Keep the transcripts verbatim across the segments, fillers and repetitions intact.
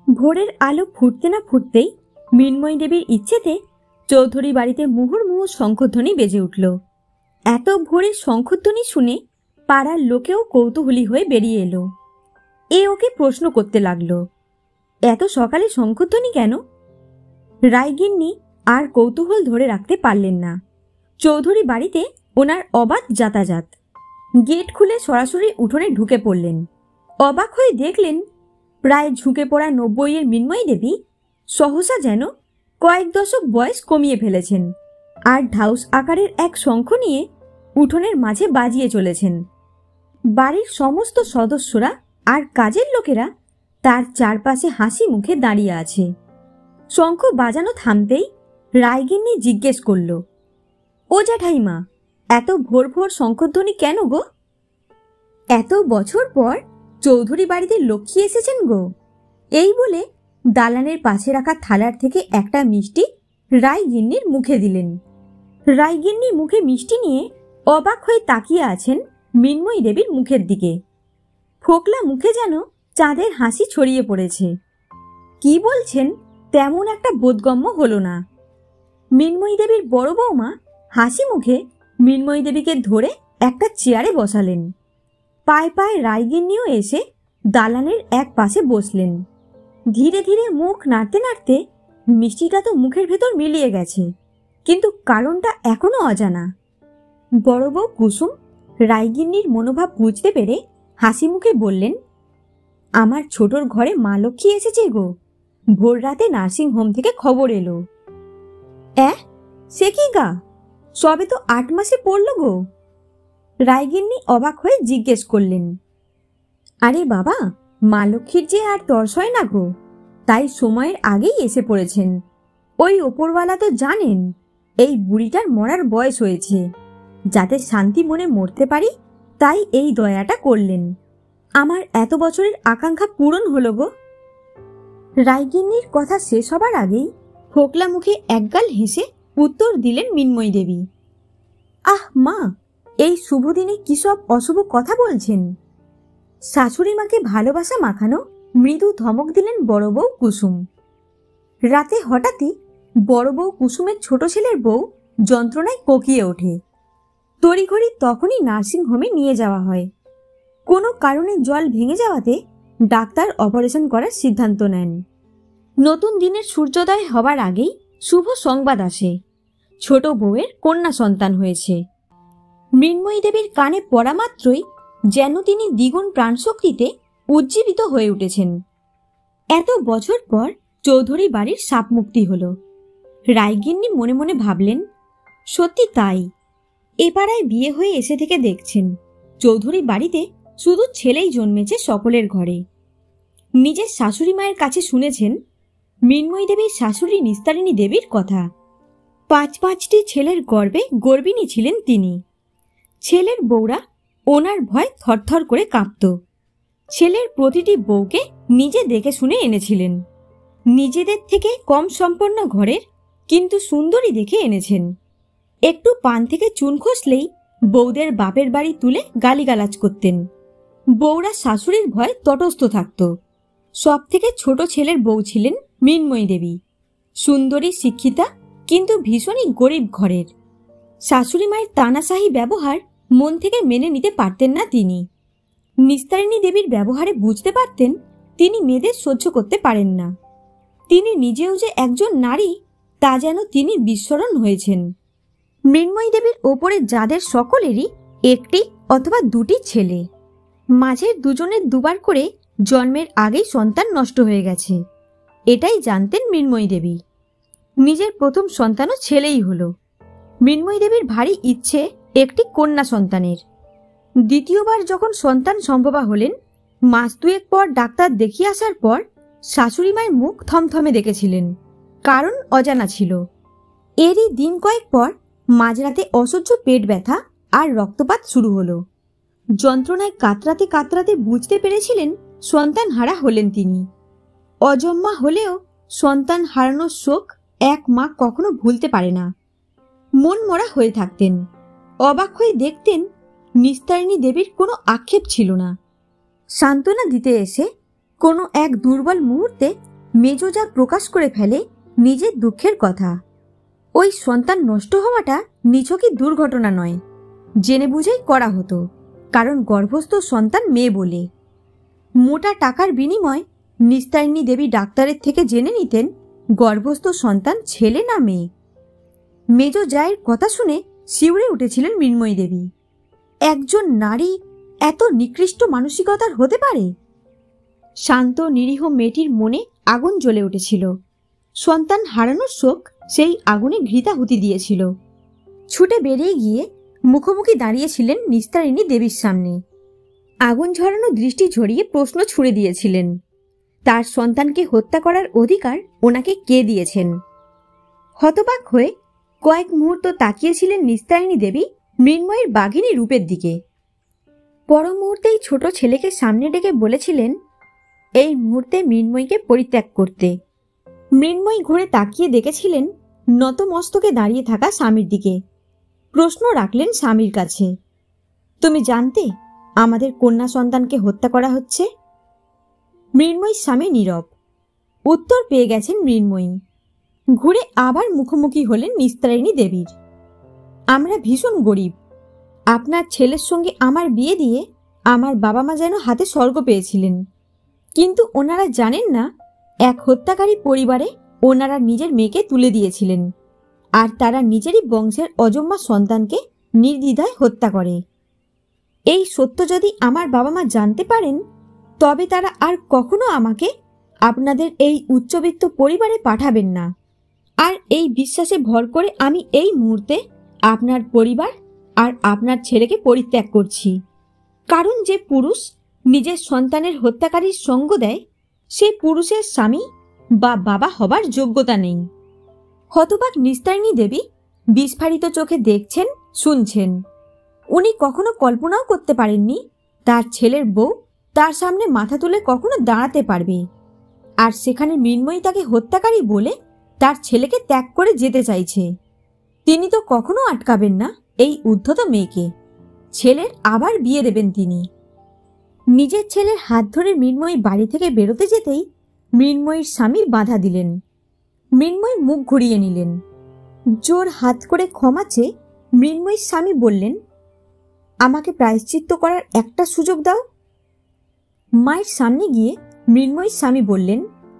ভোরের আলো ফুটতে না ফুটতেই মৃন্ময়ী দেবীর ইচ্ছেতে চৌধুরী বাড়িতে মুহুর্মুহু শঙ্খধ্বনি বেজে উঠল। এত ভোরের শঙ্খধ্বনি শুনে পাড়ার লোকেও কৌতূহলী হয়ে বেরিয়ে এলো। এ ওকে প্রশ্ন করতে লাগলো, এত সকালে শঙ্খধ্বনি কেন? রায়গিন্নি আর কৌতূহল ধরে রাখতে পারলেন না। চৌধুরী বাড়িতে ওনার অবাধ যাতায়াত। গেট খুলে সরাসরি উঠোনে ঢুকে পড়লেন। অবাক হয়ে দেখলেন প্রায় ঝুঁকে পড়া নব্বইয়ের মৃন্ময়ী দেবী সহসা যেন কয়েক দশক বয়স কমিয়ে ফেলেছেন আর ঢাউস আকারের এক শঙ্খ নিয়ে উঠোনের মাঝে বাজিয়ে চলেছেন। বাড়ির সমস্ত সদস্যরা আর কাজের লোকেরা তার চারপাশে হাসি মুখে দাঁড়িয়ে আছে। শঙ্খ বাজানো থামতেই রায়গিন্নি জিজ্ঞেস করল, ও জ্যাঠাইমা, এত ভোর ভোর শঙ্খধ্বনি কেন গো? এত বছর পর চৌধুরী বাড়িতে লক্ষ্মী এসেছেন গো। এই বলে দালানের পাশে রাখা থালার থেকে একটা মিষ্টি রায়গিন্নির মুখে দিলেন। রায়গিন্নি মুখে মিষ্টি নিয়ে অবাক হয়ে তাকিয়ে আছেন মৃন্ময়ী দেবীর মুখের দিকে। ফোকলা মুখে যেন চাঁদের হাসি ছড়িয়ে পড়েছে। কি বলছেন তেমন একটা বোধগম্য হলো না। মৃন্ময়ী দেবীর বড় বৌমা হাসি মুখে মৃন্ময়ী দেবীকে ধরে একটা চেয়ারে বসালেন। পায়ে পায়ে রায়গিন্নিও এসে দালানের এক পাশে বসলেন। ধীরে ধীরে মুখ নাড়তে নাড়তে মিষ্টিটা তো মুখের ভেতর মিলিয়ে গেছে, কিন্তু কারণটা এখনো অজানা। বড় বউ কুসুম রায়গিন্নির মনোভাব বুঝতে পেরে হাসি মুখে বললেন, আমার ছোটর ঘরে মা লক্ষ্মী এসেছে গো। ভোর রাতে নার্সিং হোম থেকে খবর এলো। অ্যাঁ, সে কি গা, সবে তো আট মাসে পড়ল গো। রায়গিন্নি অবাক হয়ে জিজ্ঞেস করলেন, আরে বাবা, মা লক্ষ্মীর যে আর তর্স হয় না গো, তাই সময়ের আগেই এসে পড়েছেন। ওই ওপরওয়ালা তো জানেন এই বুড়িটার মরার বয়স হয়েছে, যাতে শান্তি মনে মরতে পারি, তাই এই দয়াটা করলেন। আমার এত বছরের আকাঙ্ক্ষা পূরণ হলো গো। রায়গিন্নির কথা শেষ হবার আগেই ফোকলা মুখে একগাল হেসে উত্তর দিলেন মৃন্ময়ী দেবী, আহ মা, এই শুভ দিনে কি সব অশুভ কথা বলছেন? শাশুড়ি মাকে ভালোবাসা মাখানো মৃদু ধমক দিলেন বড় বউ কুসুম। রাতে হঠাৎই বড় বউ কুসুমের ছোট ছেলের বউ যন্ত্রণায় কোকিয়ে ওঠে। তড়িঘড়ি তখনই নার্সিং হোমে নিয়ে যাওয়া হয়। কোনো কারণে জল ভেঙে যাওয়াতে ডাক্তার অপারেশন করার সিদ্ধান্ত নেন। নতুন দিনের সূর্যোদয় হবার আগেই শুভ সংবাদ আসে, ছোট বউয়ের কন্যা সন্তান হয়েছে। মৃন্ময়ী দেবীর কানে পড়া মাত্রই যেন তিনি দ্বিগুণ প্রাণশক্তিতে উজ্জীবিত হয়ে উঠেছেন। এত বছর পর চৌধুরী বাড়ির সাপ মুক্তি হল। রায়গিন্নি মনে মনে ভাবলেন, সত্যি তাই, এ পাড়ায় বিয়ে হয়ে এসে থেকে দেখছেন চৌধুরী বাড়িতে শুধু ছেলেই জন্মেছে সকলের ঘরে। নিজের শাশুড়ি মায়ের কাছে শুনেছেন মৃন্ময়ী দেবীর শাশুড়ি নিস্তারিণী দেবীর কথা। পাঁচ পাঁচটি ছেলের গর্বে গর্বিণী ছিলেন তিনি। ছেলের বউরা ওনার ভয় থরথর করে কাঁপত। ছেলের প্রতিটি বউকে নিজে দেখে শুনে এনেছিলেন। নিজেদের থেকে কম সম্পন্ন ঘরের কিন্তু সুন্দরী দেখে এনেছেন। একটু পান থেকে চুন খসলেই বউদের বাপের বাড়ি তুলে গালিগালাজ করতেন। বউরা শাশুড়ির ভয় তটস্থ থাকত। সব থেকে ছোট ছেলের বউ ছিলেন মৃন্ময়ী দেবী, সুন্দরী, শিক্ষিতা, কিন্তু ভীষণই গরিব ঘরের। শাশুড়ি মায়ের তানাশাহী ব্যবহার মন থেকে মেনে নিতে পারতেন না তিনি। নিস্তারিণী দেবীর ব্যবহারে বুঝতে পারতেন তিনি মেয়েদের সহ্য করতে পারেন না। তিনি নিজেও যে একজন নারী তা যেন তিনি বিস্মরণ হয়েছেন। মৃন্ময়ী দেবীর ওপরে যাদের সকলেরই একটি অথবা দুটি ছেলে, মাঝের দুজনের দুবার করে জন্মের আগেই সন্তান নষ্ট হয়ে গেছে, এটাই জানতেন মৃন্ময়ী দেবী। নিজের প্রথম সন্তানও ছেলেই হলো। মৃন্ময়ী দেবীর ভারী ইচ্ছে একটি কন্যা সন্তানের। দ্বিতীয়বার যখন সন্তান সম্ভবা হলেন, মাস দুয়েক পর ডাক্তার দেখিয়ে আসার পর শাশুড়ি মায়ের মুখ থমথমে দেখেছিলেন, কারণ অজানা ছিল। এরই দিন কয়েক পর মাঝরাতে অসহ্য পেট ব্যথা আর রক্তপাত শুরু হলো। যন্ত্রণায় কাতরাতে কাতরাতে বুঝতে পেরেছিলেন সন্তান হারা হলেন তিনি। অজন্মা হলেও সন্তান হারানোর শোক এক মা কখনো ভুলতে পারে না। মন মরা হয়ে থাকতেন। অবাক হয়ে দেখতেন নিস্তারিণী দেবীর কোনো আক্ষেপ ছিল না। সান্ত্বনা দিতে এসে কোনো এক দুর্বল মুহূর্তে মেজো যা প্রকাশ করে ফেলে নিজের দুঃখের কথা। ওই সন্তান নষ্ট হওয়াটা নিছকই দুর্ঘটনা নয়, জেনে বুঝেই করা হতো, কারণ গর্ভস্থ সন্তান মেয়ে বলে। মোটা টাকার বিনিময় নিস্তারিণী দেবী ডাক্তারের থেকে জেনে নিতেন গর্ভস্থ সন্তান ছেলে না মেয়ে। মেজো জায়ের কথা শুনে শিউরে উঠেছিলেন মৃন্ময়ী দেবী। একজন নারী এত নিকৃষ্ট মানসিকতার হতে পারে? শান্ত নিরীহ মেয়েটির মনে আগুন জ্বলে উঠেছিল। সন্তান হারানোর শোক সেই আগুনে ঘৃতাহুতি দিয়েছিল। ছুটে বেরিয়ে গিয়ে মুখোমুখি দাঁড়িয়েছিলেন নিস্তারিণী দেবীর সামনে। আগুন ঝরানো দৃষ্টি ঝরিয়ে প্রশ্ন ছুড়ে দিয়েছিলেন, তার সন্তানকে হত্যা করার অধিকার ওনাকে কে দিয়েছেন? হতবাক হয়ে কয়েক মুহূর্ত তাকিয়েছিলেন নিস্তারিণী দেবী মৃন্ময়ের বাঘিনী রূপের দিকে। পর মুহূর্তেই ছোট ছেলেকে সামনে ডেকে বলেছিলেন এই মুহূর্তে মৃন্ময়ীকে পরিত্যাগ করতে। মৃন্ময়ী ঘুরে তাকিয়ে দেখেছিলেন নতমস্তকে দাঁড়িয়ে থাকা স্বামীর দিকে। প্রশ্ন রাখলেন স্বামীর কাছে, তুমি জানতে আমাদের কন্যা সন্তানকে হত্যা করা হচ্ছে? মৃন্ময়ীর স্বামী নীরব। উত্তর পেয়ে গেছেন মৃন্ময়ী। ঘুরে আবার মুখোমুখি হলেন নিস্তারিণী দেবীর। আমরা ভীষণ গরিব। আপনার ছেলের সঙ্গে আমার বিয়ে দিয়ে আমার বাবা মা যেন হাতে স্বর্গ পেয়েছিলেন, কিন্তু ওনারা জানেন না এক হত্যাকারী পরিবারে ওনারা নিজের মেয়েকে তুলে দিয়েছিলেন, আর তারা নিজেরই বংশের অজম্মা সন্তানকে নির্দ্বিধায় হত্যা করে। এই সত্য যদি আমার বাবা মা জানতে পারেন, তবে তারা আর কখনো আমাকে আপনাদের এই উচ্চবিত্ত পরিবারে পাঠাবেন না। আর এই বিশ্বাসে ভর করে আমি এই মুহূর্তে আপনার পরিবার আর আপনার ছেলেকে পরিত্যাগ করছি। কারণ যে পুরুষ নিজের সন্তানের হত্যাকারীর সঙ্গ দেয়, সে পুরুষের স্বামী বা বাবা হবার যোগ্যতা নেই। হতবাক নিস্তারিণী দেবী বিস্ফারিত চোখে দেখছেন, শুনছেন। উনি কখনো কল্পনাও করতে পারেননি তার ছেলের বউ তার সামনে মাথা তুলে কখনো দাঁড়াতে পারবে, আর সেখানে মৃন্ময়ী তাকে হত্যাকারী বলে তার ছেলেকে ত্যাগ করে যেতে চাইছে। তিনি তো কখনো আটকাবেন না এই উদ্ধত মেয়েকে। ছেলের আবার বিয়ে দেবেন তিনি। নিজের ছেলের হাত ধরে মৃন্ময়ী বাড়ি থেকে বেরোতে যেতেই মৃন্ময়ীর স্বামী বাধা দিলেন। মৃন্ময়ী মুখ ঘুরিয়ে নিলেন। জোর হাত করে ক্ষমা চেয়ে মৃন্ময়ীর স্বামী বললেন, আমাকে প্রায়শ্চিত্ত করার একটা সুযোগ দাও। মায়ের সামনে গিয়ে মৃন্ময়ীর স্বামী বললেন,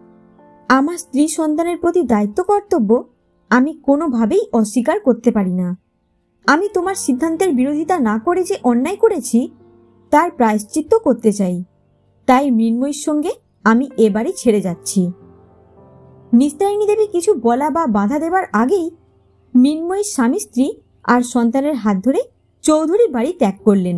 আমার স্ত্রী সন্তানের প্রতি দায়িত্ব কর্তব্য আমি কোনোভাবেই অস্বীকার করতে পারি না। আমি তোমার সিদ্ধান্তের বিরোধিতা না করে যে অন্যায় করেছি তার প্রায়শ্চিত্ত করতে চাই। তাই মৃন্ময়ীর সঙ্গে আমি এবারই ছেড়ে যাচ্ছি। নিস্তারিণী দেবী কিছু বলা বা বাধা দেবার আগেই মৃন্ময়ীর স্বামী স্ত্রী আর সন্তানের হাত ধরে চৌধুরী বাড়ি ত্যাগ করলেন।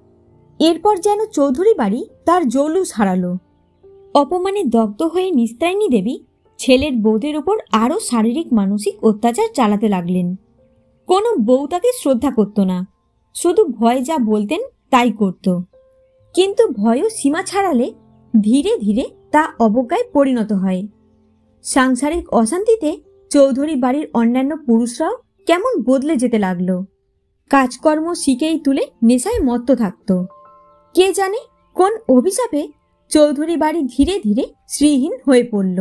এরপর যেন চৌধুরী বাড়ি তার জৌলুস হারালো। অপমানে দগ্ধ হয়ে নিস্তারিণী দেবী ছেলের বউদের ওপর আরও শারীরিক মানসিক অত্যাচার চালাতে লাগলেন। কোনো বউ তাকে শ্রদ্ধা করত না, শুধু ভয় যা বলতেন তাই করত। কিন্তু ভয়ও সীমা ছাড়ালে ধীরে ধীরে তা অবজ্ঞায় পরিণত হয়। সাংসারিক অশান্তিতে চৌধুরী বাড়ির অন্যান্য পুরুষরাও কেমন বদলে যেতে লাগলো। কাজকর্ম শিখেই তুলে নেশায় মত্ত থাকত। কে জানে কোন অভিশাপে চৌধুরী বাড়ি ধীরে ধীরে শ্রীহীন হয়ে পড়ল।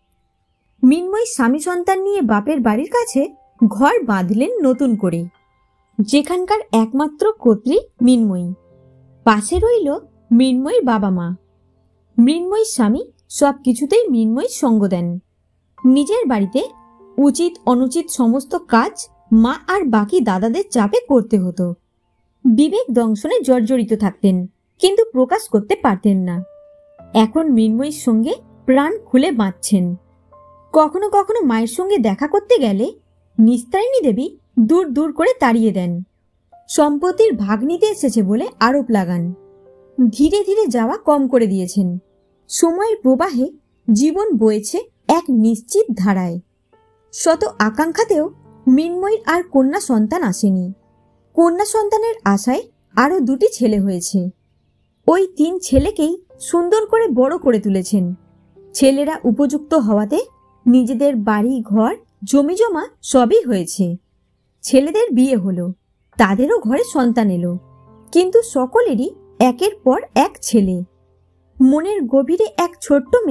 মৃন্ময়ী স্বামী সন্তান নিয়ে বাপের বাড়ির কাছে ঘর বাঁধলেন নতুন করে, যেখানকার একমাত্র কর্ত্রী মৃন্ময়ী। পাশে রইল মৃন্ময়ীর বাবা মা। মৃন্ময়ীর স্বামী সব কিছুতেই মৃন্ময়ীর সঙ্গ দেন। নিজের বাড়িতে উচিত অনুচিত সমস্ত কাজ মা আর বাকি দাদাদের চাপে করতে হতো। বিবেক দংশনে জর্জরিত থাকতেন, কিন্তু প্রকাশ করতে পারতেন না। এখন মৃন্ময়ীর সঙ্গে প্রাণ খুলে বাঁচছেন। কখনো কখনো মায়ের সঙ্গে দেখা করতে গেলে নিস্তারিণী দেবী দূর দূর করে তাড়িয়ে দেন। সম্পত্তির ভাগ নিতে এসেছে বলে আরোপ লাগান। ধীরে ধীরে যাওয়া কম করে দিয়েছেন। সময়ের প্রবাহে জীবন বয়েছে এক নিশ্চিত ধারায়। শত আকাঙ্ক্ষাতেও মৃন্ময়ীর আর কন্যা সন্তান আসেনি। কন্যা সন্তানের আশায় আরও দুটি ছেলে হয়েছে। ওই তিন ছেলেকেই সুন্দর করে বড় করে তুলেছেন। ছেলেরা উপযুক্ত হওয়াতে নিজেদের বাড়ি ঘর জমি জমা সবই হয়েছে। ছেলেদের বিয়ে হলো, তাদেরও ঘরে সন্তান এলো, কিন্তু সকলেরই একের পর এক ছেলে। মনের গভীরে এক ছোট্ট মেয়ের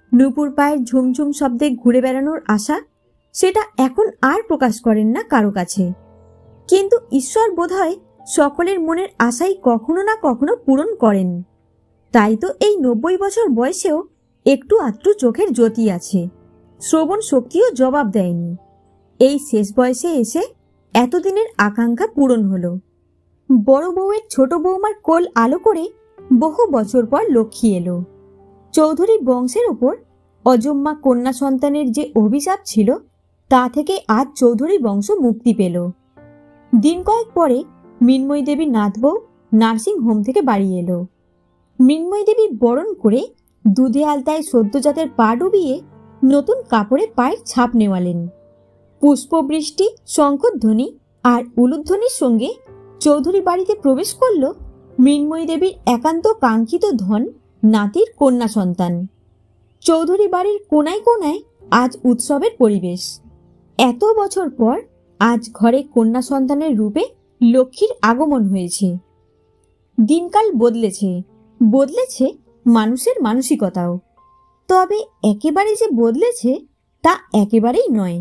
নূপুর পায়ের ঝুমঝুম শব্দে ঘুরে বেড়ানোর আশা, সেটা এখন আর প্রকাশ করেন না কারো কাছে। কিন্তু ঈশ্বর বোধহয় সকলের মনের আশাই কখনো না কখনো পূরণ করেন। তাই তো এই নব্বই বছর বয়সেও একটু আধটু চোখের জ্যোতি আছে, শ্রবণ শক্তিও জবাব দেয়নি। এই শেষ বয়সে এসে এতদিনের আকাঙ্ক্ষা পূরণ হলো। বড় বউয়ের ছোট বৌমার কোল আলো করে বহু বছর পর লক্ষ্মী এলো। চৌধুরী বংশের ওপর অজম্মা কন্যা সন্তানের যে অভিশাপ ছিল, তা থেকে আজ চৌধুরী বংশ মুক্তি পেল। দিন কয়েক পরে মৃন্ময়ী দেবীর নাতবউ নার্সিং হোম থেকে বাড়ি এলো। মৃন্ময়ী দেবী বরণ করে দুধে আলতায় সদ্যজাতের পা ডুবিয়ে নতুন কাপড়ে পায়ের ছাপ নেওয়ালেন। পুষ্পবৃষ্টি, শঙ্খধ্বনি আর উলুধ্বনির সঙ্গে চৌধুরী বাড়িতে প্রবেশ করল মৃন্ময়ী দেবীর একান্ত কাঙ্ক্ষিত ধন, নাতির কন্যা সন্তান। চৌধুরী বাড়ির কোনায় কোনায় আজ উৎসবের পরিবেশ। এত বছর পর আজ ঘরে কন্যা সন্তানের রূপে লক্ষ্মীর আগমন হয়েছে। দিনকাল বদলেছে, বদলেছে মানুষের মানসিকতাও। তবে একেবারে যে বদলেছে তা একেবারেই নয়।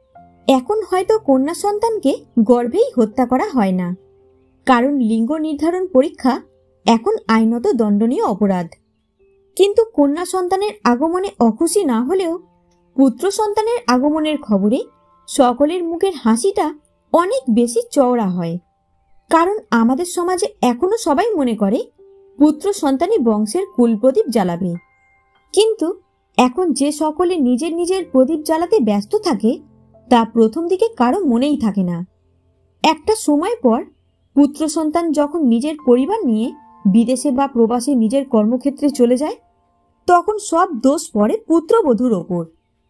এখন হয়তো কন্যা সন্তানকে গর্ভেই হত্যা করা হয় না, কারণ লিঙ্গ নির্ধারণ পরীক্ষা এখন আইনত দণ্ডনীয় অপরাধ। কিন্তু কন্যা সন্তানের আগমনে অখুশি না হলেও পুত্র সন্তানের আগমনের খবরে সকলের মুখের হাসিটা অনেক বেশি চওড়া হয়। কারণ আমাদের সমাজে এখনো সবাই মনে করে পুত্র সন্তানই বংশের কুলপ্রদীপ জ্বালাবে। কিন্তু এখন যে সকলে নিজের নিজের প্রদীপ জ্বালাতে ব্যস্ত থাকে, তা প্রথম দিকে কারো মনেই থাকে না। একটা সময় পর পুত্র সন্তান যখন নিজের পরিবার নিয়ে বিদেশে বা প্রবাসে নিজের কর্মক্ষেত্রে চলে যায়, তখন সব দোষ পড়ে পুত্রবধূর ওপর।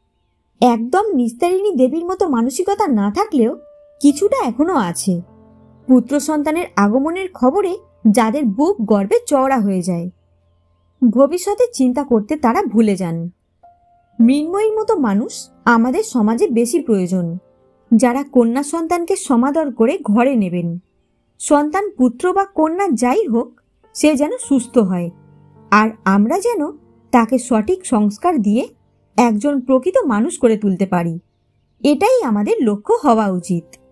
একদম নিস্তারিণী দেবীর মতো মানসিকতা না থাকলেও কিছুটা এখনো আছে। পুত্র সন্তানের আগমনের খবরে যাদের বুক গর্বে চওড়া হয়ে যায়, ভবিষ্যতে চিন্তা করতে তারা ভুলে যান। মৃন্ময়ীর মতো মানুষ আমাদের সমাজে বেশি প্রয়োজন, যারা কন্যা সন্তানকে সমাদর করে ঘরে নেবেন। সন্তান পুত্র বা কন্যা যাই হোক, সে যেন সুস্থ হয়, আর আমরা যেন তাকে সঠিক সংস্কার দিয়ে একজন প্রকৃত মানুষ করে তুলতে পারি। এটাই আমাদের লক্ষ্য হওয়া উচিত।